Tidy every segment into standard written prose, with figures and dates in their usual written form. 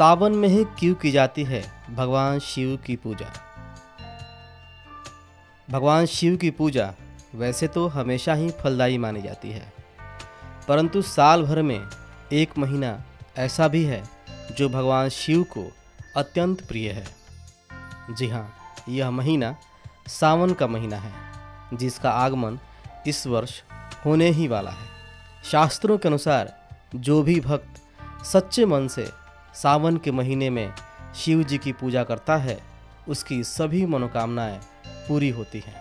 सावन में ही क्यों की जाती है भगवान शिव की पूजा। भगवान शिव की पूजा वैसे तो हमेशा ही फलदायी मानी जाती है, परंतु साल भर में एक महीना ऐसा भी है जो भगवान शिव को अत्यंत प्रिय है। जी हाँ, यह महीना सावन का महीना है, जिसका आगमन इस वर्ष होने ही वाला है। शास्त्रों के अनुसार जो भी भक्त सच्चे मन से सावन के महीने में शिव जी की पूजा करता है, उसकी सभी मनोकामनाएं पूरी होती हैं।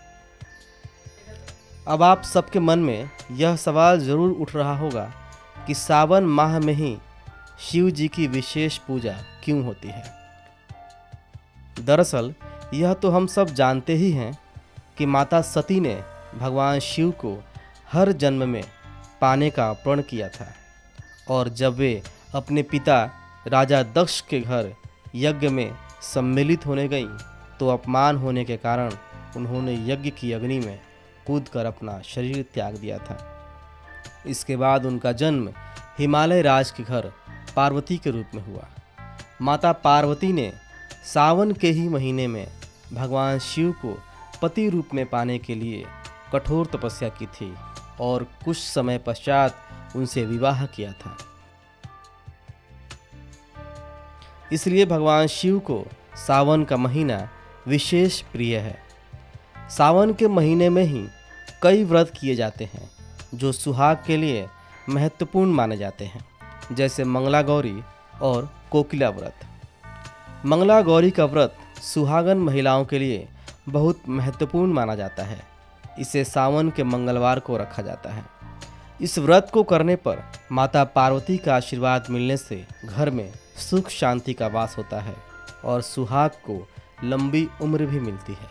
अब आप सबके मन में यह सवाल जरूर उठ रहा होगा कि सावन माह में ही शिव जी की विशेष पूजा क्यों होती है। दरअसल यह तो हम सब जानते ही हैं कि माता सती ने भगवान शिव को हर जन्म में पाने का प्रण किया था, और जब वे अपने पिता राजा दक्ष के घर यज्ञ में सम्मिलित होने गईं, तो अपमान होने के कारण उन्होंने यज्ञ की अग्नि में कूदकर अपना शरीर त्याग दिया था। इसके बाद उनका जन्म हिमालय राज के घर पार्वती के रूप में हुआ। माता पार्वती ने सावन के ही महीने में भगवान शिव को पति रूप में पाने के लिए कठोर तपस्या की थी और कुछ समय पश्चात उनसे विवाह किया था। इसलिए भगवान शिव को सावन का महीना विशेष प्रिय है। सावन के महीने में ही कई व्रत किए जाते हैं जो सुहाग के लिए महत्वपूर्ण माने जाते हैं, जैसे मंगला गौरी और कोकिला व्रत। मंगला गौरी का व्रत सुहागन महिलाओं के लिए बहुत महत्वपूर्ण माना जाता है। इसे सावन के मंगलवार को रखा जाता है। इस व्रत को करने पर माता पार्वती का आशीर्वाद मिलने से घर में सुख शांति का वास होता है और सुहाग को लंबी उम्र भी मिलती है।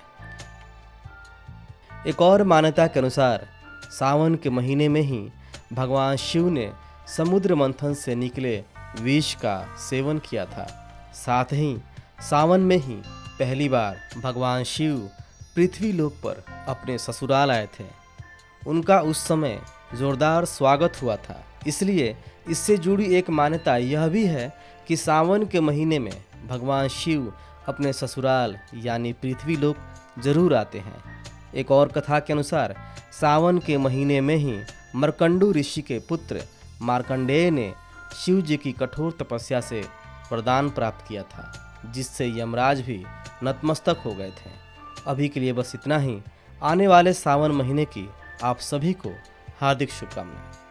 एक और मान्यता के अनुसार सावन के महीने में ही भगवान शिव ने समुद्र मंथन से निकले विष का सेवन किया था। साथ ही सावन में ही पहली बार भगवान शिव पृथ्वी लोक पर अपने ससुराल आए थे। उनका उस समय जोरदार स्वागत हुआ था। इसलिए इससे जुड़ी एक मान्यता यह भी है कि सावन के महीने में भगवान शिव अपने ससुराल यानी पृथ्वी लोक जरूर आते हैं। एक और कथा के अनुसार सावन के महीने में ही मरकंडू ऋषि के पुत्र मार्कंडेय ने शिव जी की कठोर तपस्या से वरदान प्राप्त किया था, जिससे यमराज भी नतमस्तक हो गए थे। अभी के लिए बस इतना ही। आने वाले सावन महीने की आप सभी को हार्दिक शुभकामनाएं।